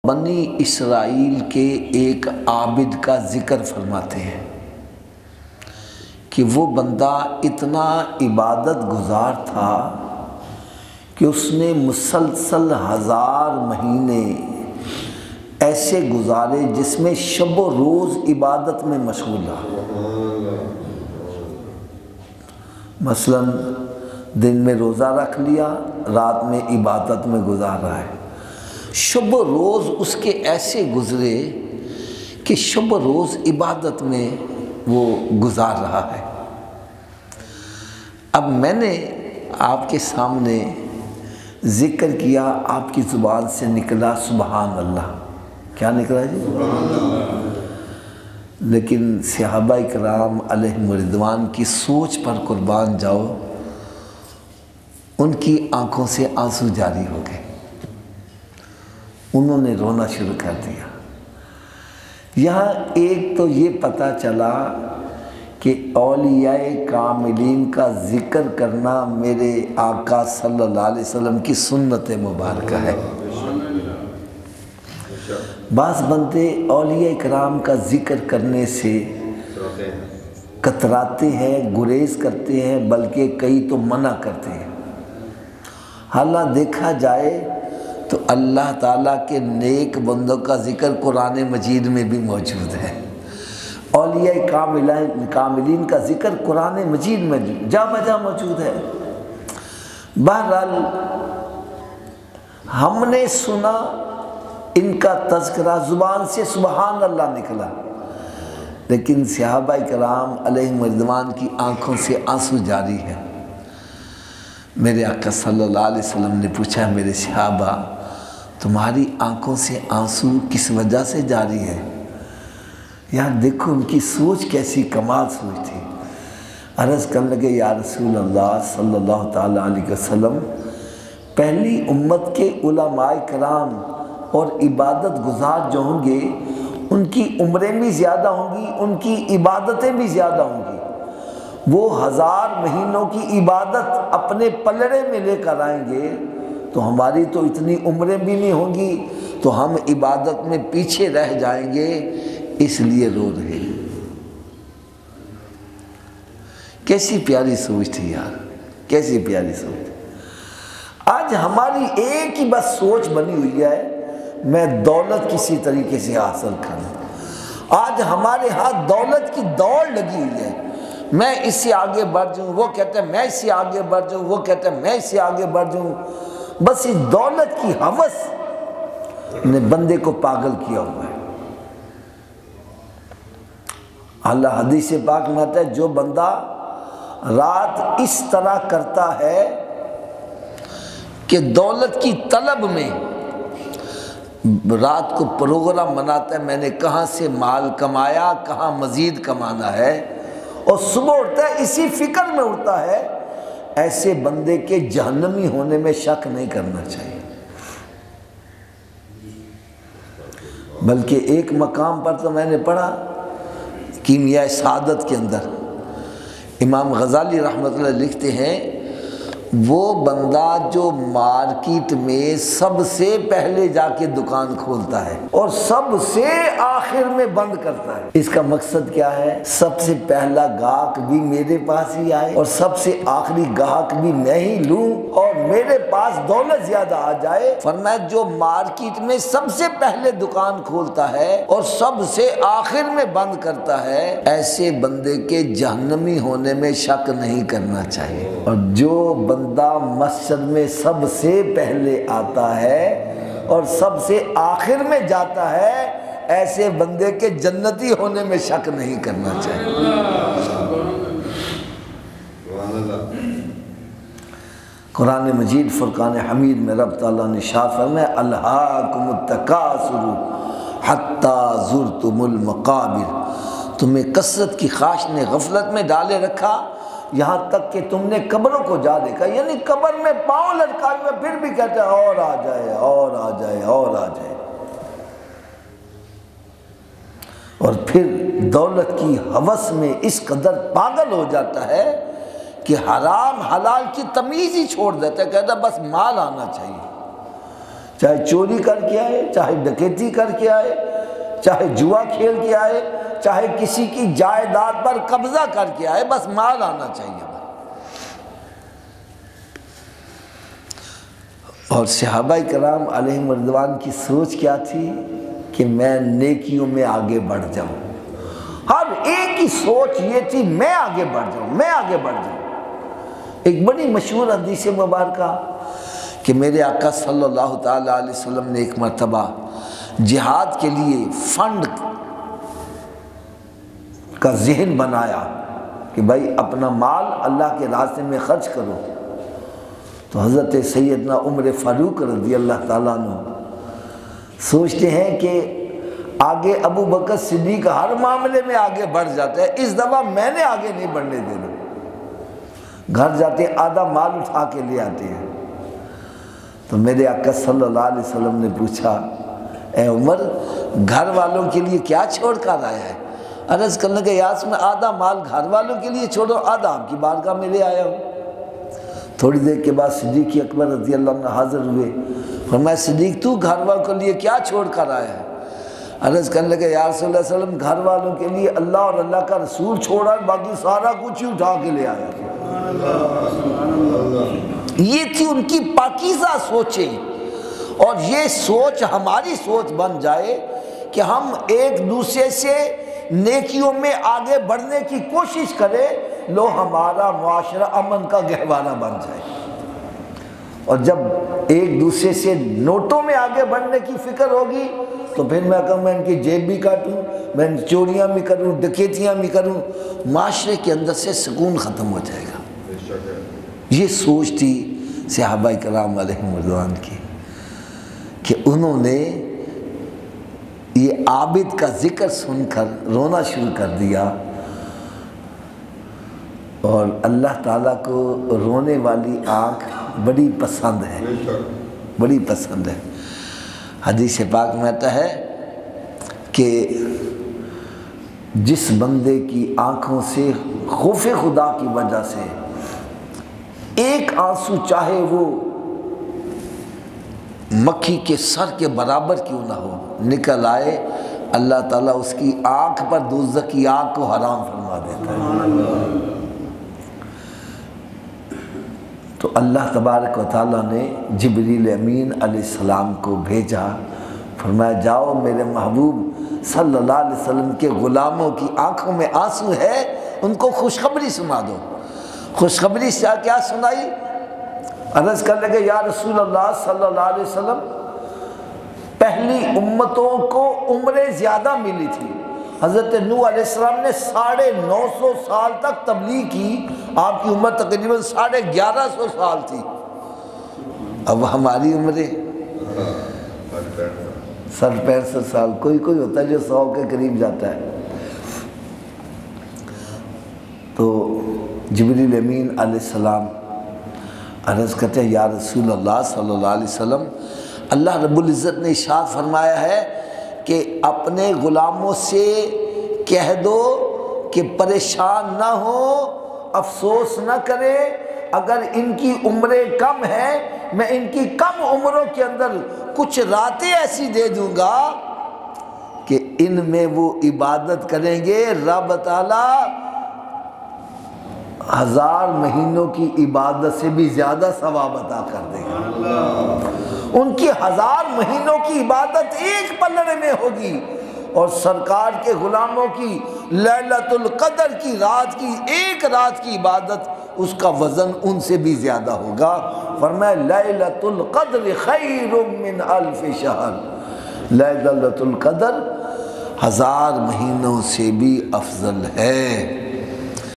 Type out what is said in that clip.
بنی اسرائیل کے ایک عابد کا ذکر فرماتے ہیں کہ وہ بندہ اتنا عبادت گزار تھا کہ اس نے مسلسل 1000 مہینے ایسے گزارے جس میں شب و روز عبادت میں مشغول رہا۔ مثلا دن میں روزہ رکھ لیا، رات میں عبادت میں گزار رہا ہے۔ شب و روز اس کے ایسے گزرے کہ شب و روز عبادت میں وہ گزار رہا ہے۔ اب میں نے آپ کے سامنے ذکر کیا، آپ کی زبان سے نکلا سبحان اللہ۔ کیا نکلا جی؟ لیکن صحابہ کرام علیہم رضوان کی سوچ پر قربان جاؤ، ان کی آنکھوں سے آنسو جاری ہو گئے، انہوں نے رونا شروع کر دیا۔ یہاں ایک تو یہ پتہ چلا کہ اولیاء کاملین کا ذکر کرنا میرے آقا صلی اللہ علیہ وسلم کی سنت مبارکہ ہے۔ بعض بندے اولیاء کرام کا ذکر کرنے سے کتراتے ہیں، گریز کرتے ہیں، بلکہ کئی تو منع کرتے ہیں۔ حالانکہ دیکھا جائے تو اللہ تعالیٰ کے نیک بندوں کا ذکر قرآن مجید میں بھی موجود ہے، اولیاء کاملین کا ذکر قرآن مجید میں جا بجا موجود ہے۔ بہرحال ہم نے سنا ان کا تذکرہ، زبان سے سبحان اللہ نکلا، لیکن صحابہ کرام علیہم رضوان کی آنکھوں سے آنسو جاری ہے۔ میرے آقا صلی اللہ علیہ وسلم نے پوچھا، میرے صحابہ تمہاری آنکھوں سے آنسو کس وجہ سے جاری ہے؟ یار دیکھو ان کی سوچ کیسی کمال سوچ تھی۔ عرض کرنے لگے، یا رسول اللہ صلی اللہ تعالیٰ علیہ وسلم، پہلی امت کے علماء کرام اور عبادت گزار جو ہوں گے ان کی عمریں بھی زیادہ ہوں گی، ان کی عبادتیں بھی زیادہ ہوں گی۔ وہ 1000 مہینوں کی عبادت اپنے پلڑے میں لے کر آئیں گے تو ہماری تو اتنی عمریں بھی نہیں ہوں گی، تو ہم عبادت میں پیچھے رہ جائیں گے، اس لیے رو رہے۔ کیسی پیاری سوچ تھی یار، کیسی پیاری سوچ تھی۔ آج ہماری ایک ہی بس سوچ بنی ہوئی ہے، میں دولت کسی طریقے سے حاصل کروں۔ آج ہمارے ہاتھ دولت کی دوڑ لگی ہوئی ہے، میں اس سے آگے بڑھ جاؤں، وہ کہتے ہیں میں اس سے آگے بڑھ جاؤں، وہ کہتے ہیں میں اس سے آگے بڑھ جاؤں۔ بس اس دولت کی ہوس نے بندے کو پاگل کیا ہوا ہے۔ اللہ حدیث پاک میں آتا ہے، جو بندہ رات اس طرح کرتا ہے کہ دولت کی طلب میں رات کو پروگرام بناتا ہے، میں نے کہاں سے مال کمایا، کہاں مزید کمانا ہے، اور صبح اٹھتا ہے اسی فکر میں اٹھتا ہے، ایسے بندے کے جہنمی ہونے میں شک نہیں کرنا چاہیے۔ بلکہ ایک مقام پر تو میں نے پڑھا کیمیائے سعادت کے اندر امام غزالی رحمۃ اللہ لکھتے ہیں، وہ بندہ جو مارکیٹ میں سب سے پہلے جا کے دکان کھولتا ہے اور سب سے آخر میں بند کرتا ہے، اس کا مقصد کیا ہے؟ سب سے پہلا گاہک بھی میرے پاس ہی آئے اور سب سے آخری گاہک بھی میں ہی لوں اور میرے پاس دولت زیادہ آ جائے۔ فرمایا جو مارکیٹ میں سب سے پہلے دکان کھولتا ہے اور سب سے آخر میں بند کرتا ہے، ایسے بندے کے جہنمی ہونے میں شک نہیں کرنا چاہیے۔ اور جو بندہ مسجد میں سب سے پہلے آتا ہے اور سب سے آخر میں جاتا ہے، ایسے بندے کے جنتی ہونے میں شک نہیں کرنا چاہیے۔ قرآن مجید فرقان حمید میں رب تعالیٰ نے شاہ فرمایا، الہاکم التکاثر حتی زرتم المقابر، تمہیں کثرت کی خواہش نے غفلت میں ڈالے رکھا یہاں تک کہ تم نے قبروں کو جا دیکھا، یعنی قبر میں پاؤں لٹکائے ہوئے پھر بھی کہتے ہیں اور آ جائے اور آ جائے اور آ جائے، اور پھر دولت کی ہوس میں اس قدر پاگل ہو جاتا ہے کہ حرام حلال کی تمیز ہی چھوڑ دیتا ہے، کہتا ہے بس مال آنا چاہیے۔ چاہے چوری کر کے آئے، چاہے ڈکیتی کر کے آئے، چاہے جوا کھیل کے آئے، چاہے کسی کی جائیداد پر قبضہ کر کے آئے، بس مال آنا چاہیے۔ اور صحابہ کرام علیہم رضوان کی سوچ کیا تھی کہ میں نیکیوں میں آگے بڑھ جاؤں۔ ہر ایک کی سوچ یہ تھی میں آگے بڑھ جاؤں، میں آگے بڑھ جاؤں۔ ایک بڑی مشہور حدیث مبارکہ کہ میرے آقا صلی اللہ تعالیٰ علیہ وسلم نے ایک مرتبہ جہاد کے لیے فنڈ کا ذہن بنایا کہ بھائی اپنا مال اللہ کے راستے میں خرچ کرو، تو حضرت سیدنا عمر فاروق رضی اللہ تعالیٰ عنہ سوچتے ہیں کہ آگے ابو بکر صدیق ہر معاملے میں آگے بڑھ جاتا ہے، اس دفعہ میں نے آگے نہیں بڑھنے دینا۔ گھر جاتے آدھا مال اٹھا کے لے آتے ہیں، تو میرے آقا صلی اللہ علیہ وسلم نے پوچھا اے عمر گھر والوں کے لیے کیا چھوڑ کر آیا ہے؟ عرض کرنے کے یاس میں آدھا مال گھر والوں کے لیے چھوڑو، آدھا آپ کی بارگاہ میں لے آیا ہوں۔ تھوڑی دیر کے بعد صدیق اکبر رضی اللہ عنہ حاضر ہوئے، فرمایا صدیق تو گھر والوں کے لیے کیا چھوڑ کر آیا ہے؟ عرض کرنے لگے یا رسول اللہ صلی اللہ علیہ وسلم گھر والوں کے لیے اللہ اور اللہ کا رسول چھوڑا، باقی سارا کچھ ہی اٹھا کے لے آیا۔ یہ تھی ان کی پاکیزہ سوچیں، اور یہ سوچ ہماری سوچ بن جائے کہ ہم ایک دوسرے سے نیکیوں میں آگے بڑھنے کی کوشش کریں، لو ہمارا معاشرہ امن کا گہوارہ بن جائے۔ اور جب ایک دوسرے سے نوٹوں میں آگے بڑھنے کی فکر ہوگی تو پھر میں کہوں میں ان کی جیب بھی کاٹوں، میں چوریاں بھی کروں، ڈکیتیاں بھی کروں، معاشرے کے اندر سے سکون ختم ہو جائے گا۔ یہ سوچ تھی صحابہ کرام علیہم رضوان کی کہ انہوں نے یہ عابد کا ذکر سن کر رونا شروع کر دیا، اور اللہ تعالیٰ کو رونے والی آنکھ بڑی پسند ہے، بڑی پسند ہے۔ حدیث پاک میں آتا ہے کہ جس بندے کی آنکھوں سے خوف خدا کی وجہ سے ایک آنسو چاہے وہ مکھی کے سر کے برابر کیوں نہ ہو نکل آئے، اللہ تعالیٰ اس کی آنکھ پر دوزخ کی آگ کو حرام فرما دیتا ہے۔ تو اللہ تبارک و تعالیٰ نے جبریل امین علیہ السلام کو بھیجا، فرمایا جاؤ میرے محبوب صلی اللہ علیہ وسلم کے غلاموں کی آنکھوں میں آنسو ہے، ان کو خوشخبری سنا دو۔ خوشخبری سے کیا سنائی؟ عرض کر لگے یا رسول اللہ صلی اللہ علیہ وسلم پہلی امتوں کو عمریں زیادہ ملی تھی، حضرت نوح علیہ السلام نے 950 سال تک تبلیغ کی، آپ کی عمر تقریباً 1150 سال تھی۔ اب ہماری عمریں 65 سال، کوئی ہوتا ہے جو 100 کے قریب جاتا ہے۔ تو جبریل امین علیہ السلام عرض کرتے ہیں یا رسول اللہ صلی اللہ علیہ وسلم اللہ رب العزت نے ارشاد فرمایا ہے کہ اپنے غلاموں سے کہہ دو کہ پریشان نہ ہو، افسوس نہ کرے، اگر ان کی عمریں کم ہیں میں ان کی کم عمروں کے اندر کچھ راتیں ایسی دے دوں گا کہ ان میں وہ عبادت کریں گے، رب تعالیٰ 1000 مہینوں کی عبادت سے بھی زیادہ ثواب عطا کر دے گا۔ ان کی 1000 مہینوں کی عبادت ایک پلڑے میں ہوگی، اور سرکار کے غلاموں کی لیلۃ القدر کی رات کی ایک رات کی عبادت اس کا وزن ان سے بھی زیادہ ہوگا۔ فرمایا لیلۃ القدر خیر من 1000 شہر، لیلۃ القدر 1000 مہینوں سے بھی افضل ہے۔